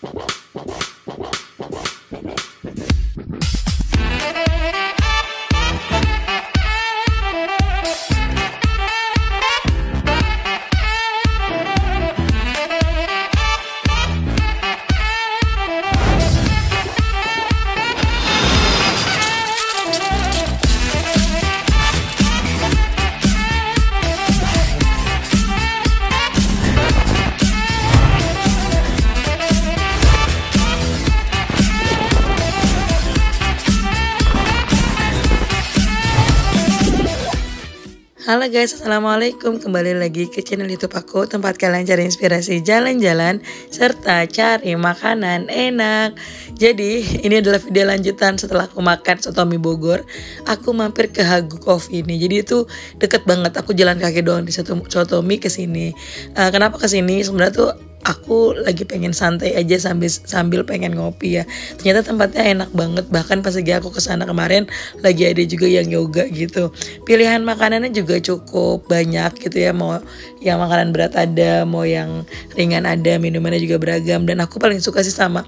Halo guys, assalamualaikum. Kembali lagi ke channel YouTube aku, tempat kalian cari inspirasi jalan-jalan serta cari makanan enak. Jadi ini adalah video lanjutan setelah aku makan soto mie Bogor. Aku mampir ke Hagu Coffee ini. Jadi itu deket banget, aku jalan kaki doang di soto mie ke sini. Kenapa ke sini? Sebenarnya tuh aku lagi pengen santai aja sambil pengen ngopi ya. Ternyata tempatnya enak banget. Bahkan pas lagi aku kesana kemarin lagi ada juga yang yoga gitu. Pilihan makanannya juga cukup banyak gitu ya. Mau yang makanan berat ada, mau yang ringan ada, minumannya juga beragam. Dan aku paling suka sih sama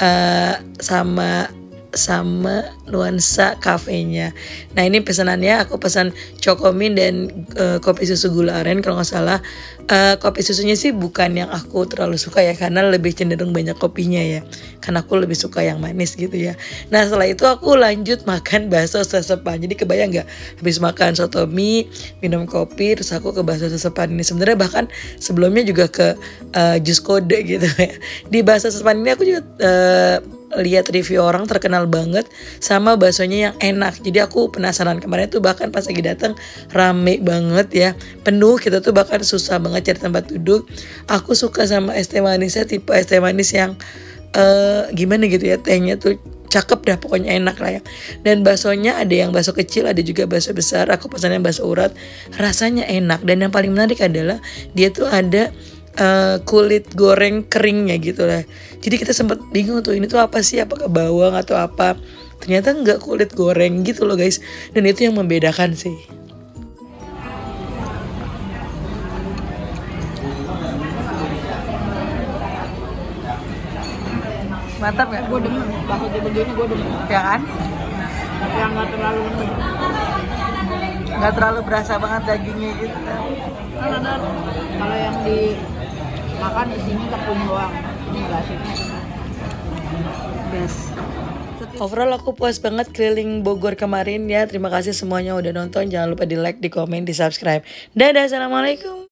nuansa kafenya. Nah ini pesanannya aku pesan cokomin dan kopi susu gula aren kalau nggak salah. Kopi susunya sih bukan yang aku terlalu suka ya, karena lebih cenderung banyak kopinya ya, karena aku lebih suka yang manis gitu ya. Nah setelah itu aku lanjut makan bakso sesepan. Jadi kebayang nggak, habis makan soto mie, minum kopi, terus aku ke bakso sesepan ini. Sebenarnya bahkan sebelumnya juga ke jus kode gitu ya. Di bakso sesepan ini aku juga lihat review orang terkenal banget sama baksonya yang enak. Jadi aku penasaran, kemarin tuh bahkan pas lagi datang rame banget ya, penuh, kita tuh bahkan susah banget cari tempat duduk. Aku suka sama es teh manisnya, tipe es teh manis yang gimana gitu ya, tehnya tuh cakep dah, pokoknya enak lah ya. Dan baksonya ada yang bakso kecil, ada juga bakso besar. Aku pesannya bakso urat, rasanya enak. Dan yang paling menarik adalah dia tuh ada kulit goreng keringnya gitu lah. Jadi kita sempat bingung tuh, ini tuh apa sih, apakah bawang atau apa. Ternyata enggak, kulit goreng gitu loh guys. Dan itu yang membedakan sih. Mantap gak? Gue demen, bakso begini gue demen. Ya kan? Yang gak terlalu lembek, Nggak terlalu berasa banget dagingnya gitu kan. kan ada kalau yang dimakan di sini tepung doang, ini enggak sih. Best. Overall aku puas banget keliling Bogor kemarin ya. Terima kasih semuanya udah nonton. Jangan lupa di like, di komen, di subscribe. Dadah, assalamualaikum.